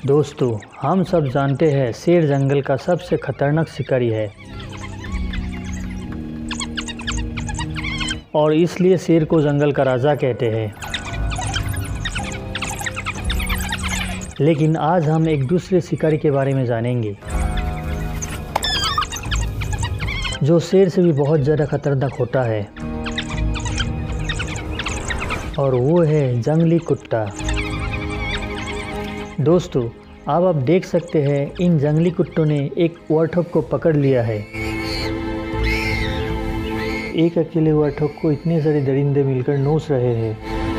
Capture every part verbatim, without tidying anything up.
दोस्तों, हम सब जानते हैं शेर जंगल का सबसे खतरनाक शिकारी है और इसलिए शेर को जंगल का राजा कहते हैं। लेकिन आज हम एक दूसरे शिकारी के बारे में जानेंगे जो शेर से भी बहुत ज़्यादा खतरनाक होता है, और वो है जंगली कुत्ता। दोस्तों, अब आप देख सकते हैं इन जंगली कुत्तों ने एक वार्थॉग को पकड़ लिया है। एक अकेले वार्थॉग को इतने सारे दरिंदे मिलकर नोच रहे हैं।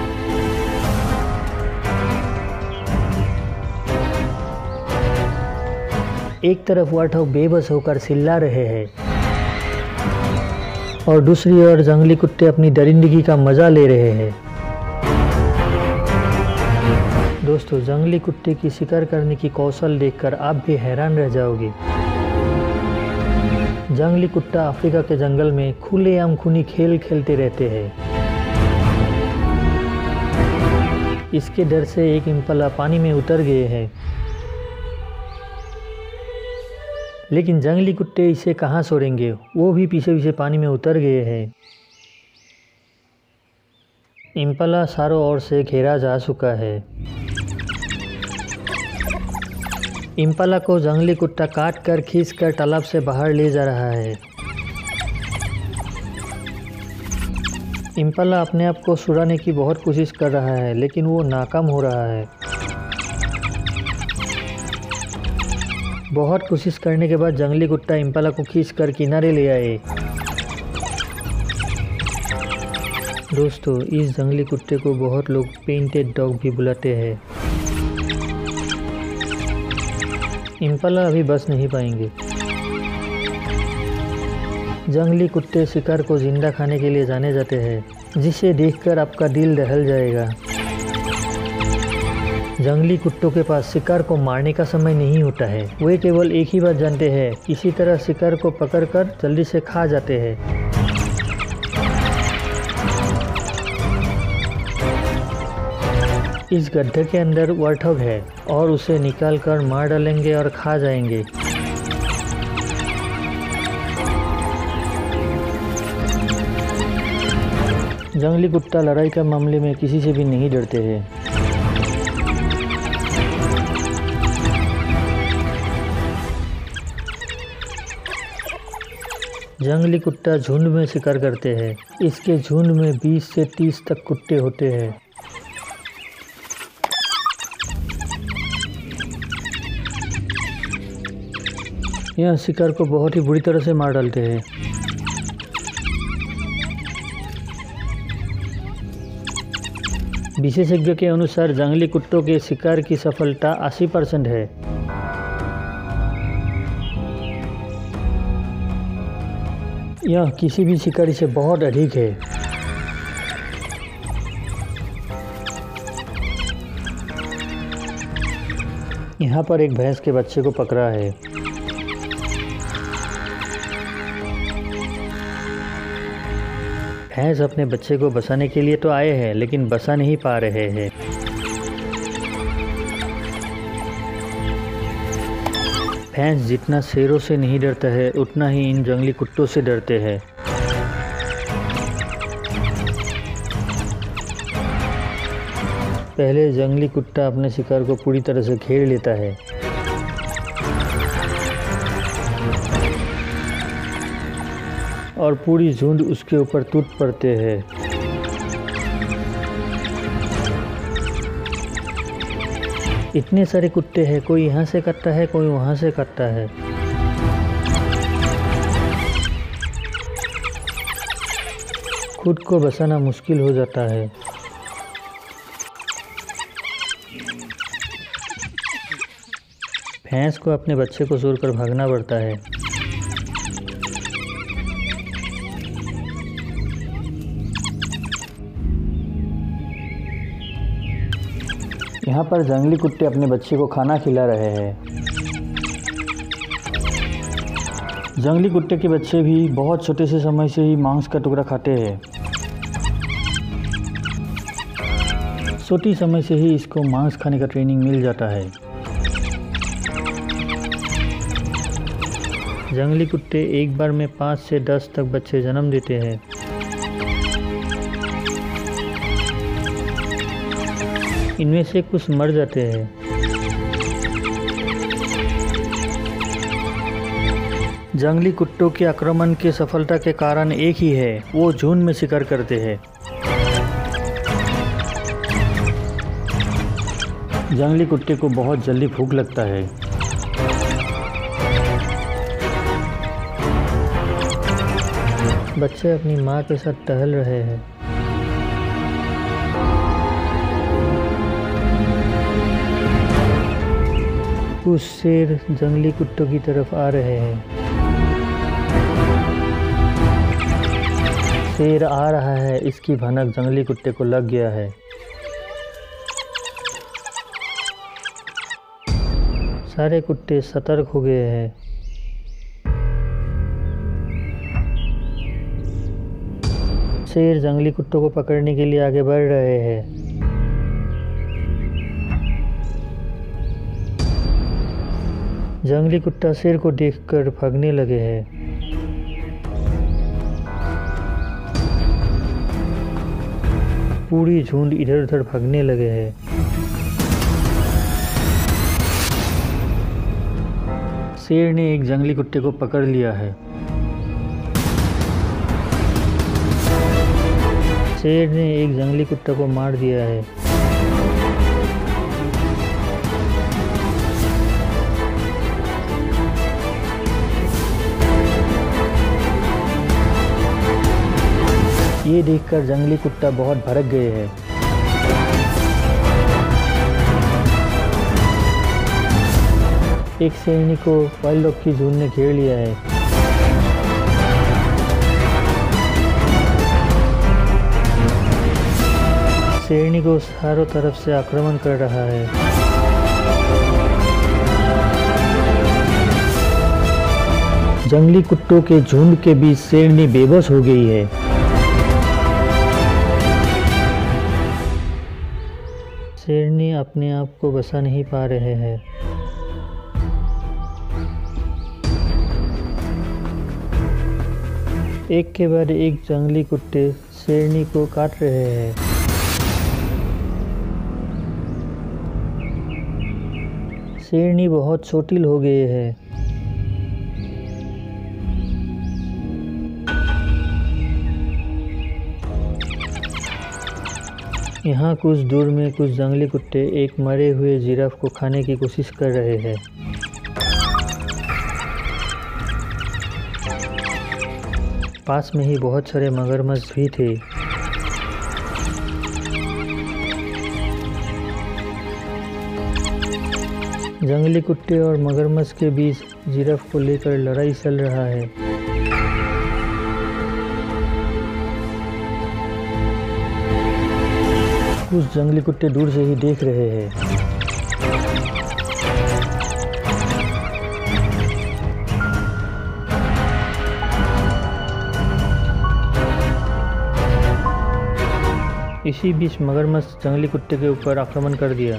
एक तरफ वार्थॉग बेबस होकर चिल्ला रहे हैं और दूसरी ओर जंगली कुत्ते अपनी दरिंदगी का मजा ले रहे हैं। दोस्तों, जंगली कुत्ते की शिकार करने की कौशल देखकर आप भी हैरान रह जाओगे। जंगली कुत्ता अफ्रीका के जंगल में खुलेआम खूनी खेल खेलते रहते हैं। इसके डर से एक इम्पला पानी में उतर गए हैं, लेकिन जंगली कुत्ते इसे कहाँ छोड़ेंगे, वो भी पीछे पीछे पानी में उतर गए हैं। इम्पला चारों ओर से घेरा जा चुका है। इम्पला को जंगली कुत्ता काट कर खींच कर तालाब से बाहर ले जा रहा है। इम्पला अपने आप को छुड़ाने की बहुत कोशिश कर रहा है, लेकिन वो नाकाम हो रहा है। बहुत कोशिश करने के बाद जंगली कुत्ता इम्पला को खींच कर किनारे ले आए। दोस्तों, इस जंगली कुत्ते को बहुत लोग पेंटेड डॉग भी बुलाते हैं। इम्पला अभी बच नहीं पाएंगे। जंगली कुत्ते शिकार को जिंदा खाने के लिए जाने जाते हैं, जिसे देखकर आपका दिल दहल जाएगा। जंगली कुत्तों के पास शिकार को मारने का समय नहीं होता है। वे केवल एक ही बात जानते हैं, किसी तरह शिकार को पकड़कर जल्दी से खा जाते हैं। इस गड्ढे के अंदर वार्थॉग है और उसे निकालकर मार डालेंगे और खा जाएंगे। जंगली कुत्ता लड़ाई के मामले में किसी से भी नहीं डरते हैं। जंगली कुत्ता झुंड में शिकार करते हैं। इसके झुंड में बीस से तीस तक कुत्ते होते हैं। यह शिकार को बहुत ही बुरी तरह से मार डालते हैं। विशेषज्ञों के अनुसार जंगली कुत्तों के शिकार की सफलता अस्सी परसेंट है। यह किसी भी शिकारी से बहुत अधिक है। यहाँ पर एक भैंस के बच्चे को पकड़ा है। भैंस अपने बच्चे को बचाने के लिए तो आए हैं, लेकिन बचा नहीं पा रहे हैं। भैंस जितना शेरों से नहीं डरता है, उतना ही इन जंगली कुत्तों से डरते हैं। पहले जंगली कुत्ता अपने शिकार को पूरी तरह से घेर लेता है। और पूरी झुंड उसके ऊपर टूट पड़ते हैं। इतने सारे कुत्ते हैं, कोई यहाँ से काटता है, कोई वहाँ से काटता है। खुद को बचाना मुश्किल हो जाता है। भैंस को अपने बच्चे को छोड़कर भागना पड़ता है। यहाँ पर जंगली कुत्ते अपने बच्चे को खाना खिला रहे हैं। जंगली कुत्ते के बच्चे भी बहुत छोटे से समय से ही मांस का टुकड़ा खाते हैं। छोटी समय से ही इसको मांस खाने का ट्रेनिंग मिल जाता है। जंगली कुत्ते एक बार में पाँच से दस तक बच्चे जन्म देते हैं। इनमें से कुछ मर जाते हैं। जंगली कुत्तों के आक्रमण की सफलता के कारण एक ही है, वो झुंड में शिकार करते हैं। जंगली कुत्ते को बहुत जल्दी भूख लगता है। बच्चे अपनी माँ के साथ टहल रहे हैं। कुछ शेर जंगली कुत्तों की तरफ आ रहे हैं। शेर आ रहा है, इसकी भनक जंगली कुत्ते को लग गया है। सारे कुत्ते सतर्क हो गए हैं। शेर जंगली कुत्तों को पकड़ने के लिए आगे बढ़ रहे हैं। जंगली कुत्ता शेर को देखकर भागने लगे हैं। पूरी झुंड इधर उधर भागने लगे हैं। शेर ने एक जंगली कुत्ते को पकड़ लिया है। शेर ने एक जंगली कुत्ते को मार दिया है। ये देखकर जंगली कुत्ता बहुत भड़क गए हैं। एक शेरनी को वाइल्ड डॉग की झुंड ने घेर लिया है। शेरनी को चारों तरफ से आक्रमण कर रहा है। जंगली कुत्तों के झुंड के बीच शेरनी बेबस हो गई है। शेरनी अपने आप को बचा नहीं पा रहे हैं। एक के बाद एक जंगली कुत्ते शेरनी को काट रहे हैं। शेरनी बहुत चोटिल हो गए हैं। यहाँ कुछ दूर में कुछ जंगली कुत्ते एक मरे हुए जिराफ को खाने की कोशिश कर रहे हैं। पास में ही बहुत सारे मगरमच्छ भी थे। जंगली कुत्ते और मगरमच्छ के बीच जिराफ को लेकर लड़ाई चल रहा है। कुछ जंगली कुत्ते दूर से ही देख रहे हैं। इसी बीच मगरमच्छ जंगली कुत्ते के ऊपर आक्रमण कर दिया।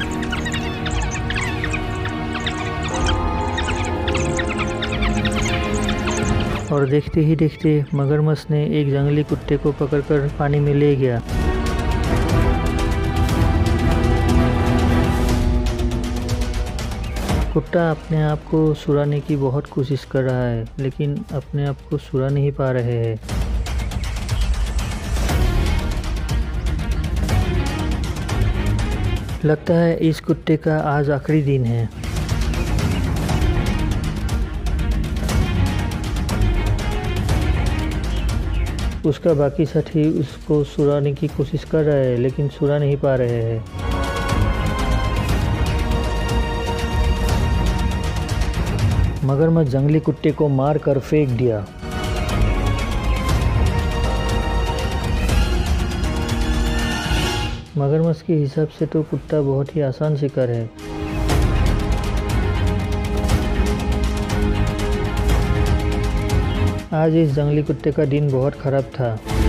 और देखते ही देखते मगरमच्छ ने एक जंगली कुत्ते को पकड़कर पानी में ले गया। कुत्ता अपने आप को सुराने की बहुत कोशिश कर रहा है, लेकिन अपने आप को सुरा नहीं पा रहे हैं। लगता है इस कुत्ते का आज आखिरी दिन है। उसका बाकी साथी उसको सुराने की कोशिश कर रहे हैं, लेकिन सुरा नहीं पा रहे हैं। मगरमच्छ जंगली कुत्ते को मार कर फेंक दिया। मगरमच्छ के हिसाब से तो कुत्ता बहुत ही आसान शिकार है। आज इस जंगली कुत्ते का दिन बहुत खराब था।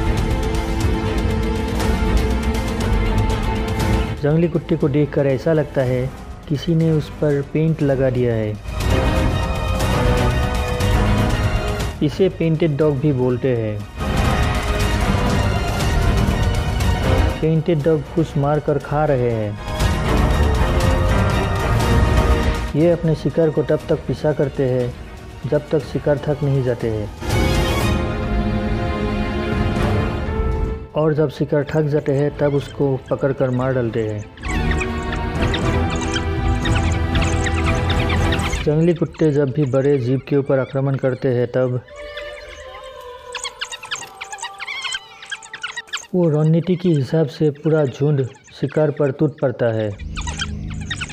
जंगली कुत्ते को देखकर ऐसा लगता है किसी ने उस पर पेंट लगा दिया है। इसे पेंटेड डॉग भी बोलते हैं। पेंटेड डॉग कुछ मार कर खा रहे हैं। ये अपने शिकार को तब तक पीछा करते हैं जब तक शिकार थक नहीं जाते हैं, और जब शिकार थक जाते हैं तब उसको पकड़कर मार डालते हैं। जंगली कुत्ते जब भी बड़े जीव के ऊपर आक्रमण करते हैं तब वो रणनीति के हिसाब से पूरा झुंड शिकार पर टूट पड़ता है।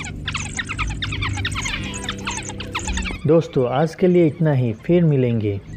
दोस्तों आज के लिए इतना ही, फिर मिलेंगे।